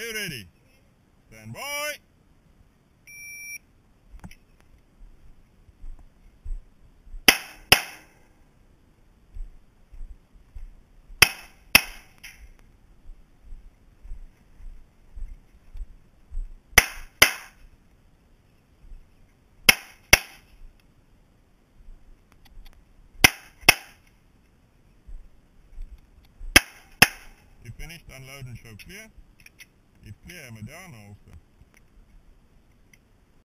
you ready? Stand by. You finished, unload and show clear. If clear, hammer down, holster.